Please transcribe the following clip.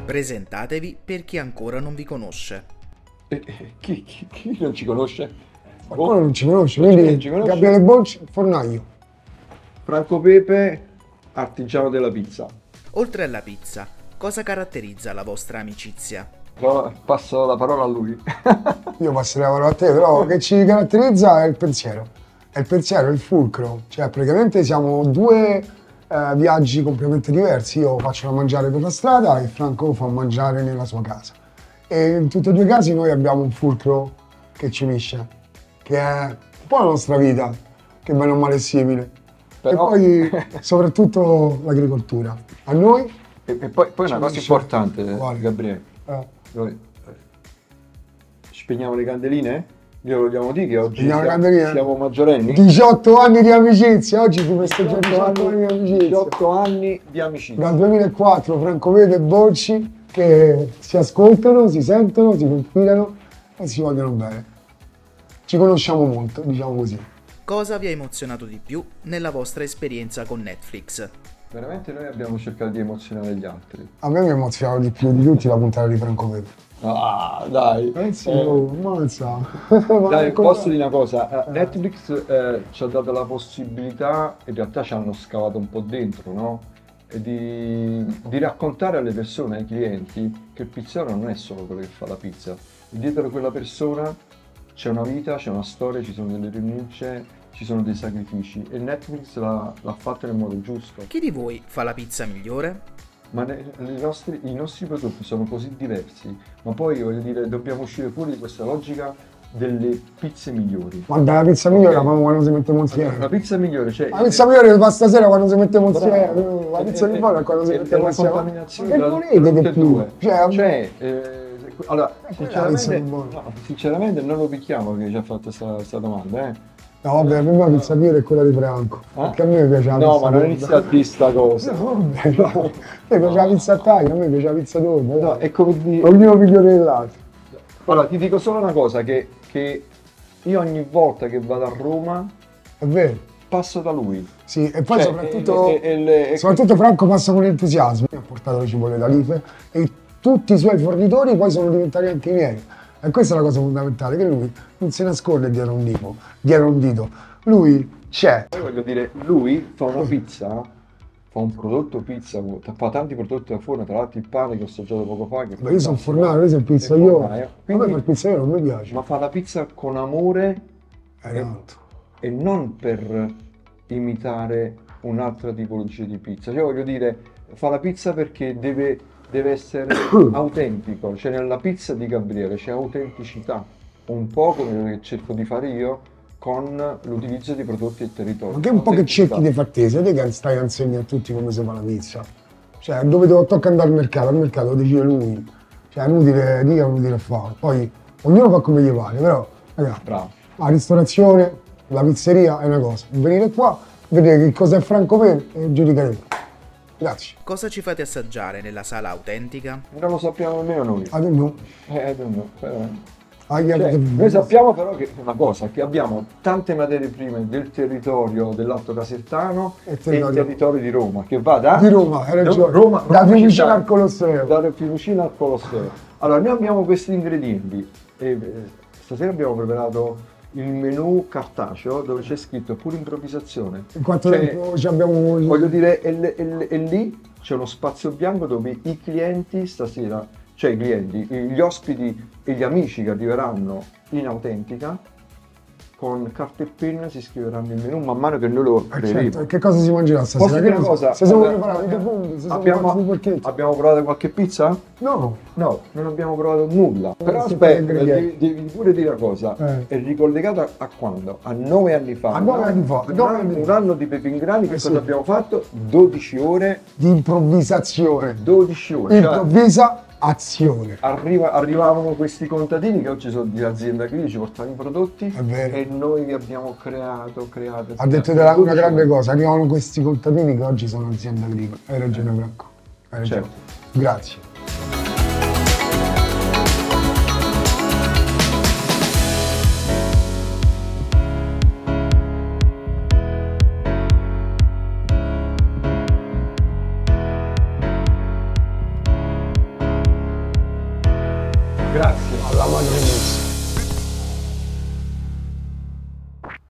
Presentatevi per chi ancora non vi conosce. Chi non ci conosce? Qualcuno non ci conosce, quindi Gabriele Bonci, fornaio. Franco Pepe, artigiano della pizza. Oltre alla pizza, cosa caratterizza la vostra amicizia? Passo la parola a lui. Io passerei la parola a te, però che ci caratterizza è il pensiero. È il pensiero, è il fulcro. Cioè, praticamente siamo due viaggi completamente diversi. Io faccio da mangiare per la strada e Franco fa mangiare nella sua casa. E in tutti e due i casi noi abbiamo un fulcro che ci unisce, che è un po' la nostra vita, che bene o male è simile. Però... E poi soprattutto l'agricoltura. A noi? E poi una cosa importante, Gabriele. Noi spegniamo le candeline? Glielo vogliamo dire che oggi siamo maggiorenni? 18 anni di amicizia, oggi ti festeggiamo 18 anni di amicizia. 18 anni di amicizia. Dal 2004 Franco Pepe e Bonci che si ascoltano, si sentono, si confidano e si vogliono bene. Ci conosciamo molto, diciamo così. Cosa vi ha emozionato di più nella vostra esperienza con Netflix? Veramente noi abbiamo cercato di emozionare gli altri. A me mi ha emozionato di più di tutti la puntata di Franco Pepe. Ah, dai! Mazza! Dai, posso dire una cosa? Netflix ci ha dato la possibilità, in realtà ci hanno scavato un po' dentro, no? E di raccontare alle persone, ai clienti, che il pizzaiolo non è solo quello che fa la pizza. Dietro quella persona c'è una vita, c'è una storia, ci sono delle rinunce, ci sono dei sacrifici e Netflix l'ha fatto nel modo giusto. Chi di voi fa la pizza migliore? Ma i nostri prodotti sono così diversi, ma poi voglio dire, dobbiamo uscire fuori di questa logica delle pizze migliori. Guarda, la pizza migliore la fanno quando si mettiamo insieme. La pizza migliore, cioè... La pizza migliore fa stasera quando si mettiamo insieme. La pizza migliore è quando si mettiamo insieme. La contaminazione che volete di più? Allora, sinceramente non lo picchiamo che ci ha fatto questa domanda, No, vabbè, per me la pizza migliore è quella di Franco. Perché a me piace la pizza. No, ma non inizia a dire sta cosa. No, vabbè, no. A me piace la pizza a taglio, a me piace la pizza d'orno. No, è come dire... Ognuno migliore dell'altro. Allora, ti dico solo una cosa, che io ogni volta che vado a Roma... È vero. Passo da lui. Sì, e poi soprattutto Franco passa con entusiasmo. Mi ha portato le cipolle d'Alife e tutti i suoi fornitori poi sono diventati anche i miei. E questa è la cosa fondamentale, che lui non si nasconde dietro un dito. Lui c'è. Poi voglio dire, lui fa una pizza, fa un prodotto pizza, fa tanti prodotti da forno, tra l'altro il pane che ho assaggiato poco fa. Ma io sono fornaio, io sono pizzaiolo. A me il pizzaiolo non mi piace. Ma fa la pizza con amore e non per imitare un'altra tipologia di pizza. Cioè voglio dire, fa la pizza perché deve essere autentico, cioè nella pizza di Gabriele c'è autenticità, un po' come cerco di fare io con l'utilizzo di prodotti del territorio. Ma che un po' che cerchi di far te, sei te che stai a insegnare a tutti come si fa la pizza. Cioè dove tocca andare al mercato lo decide lui. Cioè è inutile dire, è inutile fare. Poi ognuno fa come gli pare, però ragazzi, la ristorazione, la pizzeria è una cosa. Venire qua, vedere che cosa è Franco Pepe e giudicaremo. Grazie. Cosa ci fate assaggiare nella sala autentica? Non lo sappiamo nemmeno noi. I don't know. Noi sappiamo però che una cosa, che abbiamo tante materie prime del territorio dell'Alto Casertano e il territorio di Roma, che va da... Di Roma, hai ragione. Roma, da Fiumicino al Colosseo. Da Fiumicino al Colosseo. Allora, noi abbiamo questi ingredienti e stasera abbiamo preparato il menù cartaceo dove c'è scritto pure improvvisazione. In quanto tempo ci abbiamo... Voglio dire, e lì c'è uno spazio bianco dove i clienti stasera, cioè i clienti, gli ospiti e gli amici che arriveranno in autentica, con carta e penna si scriveranno il menù man mano che noi lo creeremo. Certo, che cosa si mangerà stasera? Posso dire una cosa? Se siamo preparati dei funghi, abbiamo provato qualche pizza? No. No, non abbiamo provato nulla. Però aspetta, devi pure dire una cosa. È ricollegato a quando? A 9 anni fa. A 9 anni fa. Un anno di Pepe in Grani, che cosa abbiamo fatto? 12 ore. Di improvvisazione. 12 ore. Improvvisa azione. Arrivavano questi contadini che oggi sono di azienda agricola, ci portavano i prodotti e noi li abbiamo creato. Ha detto una grande cosa, arrivavano questi contadini che oggi sono azienda agricola. Hai ragione Franco. Hai ragione. Certo. Grazie. Grazie. Alla madre messa.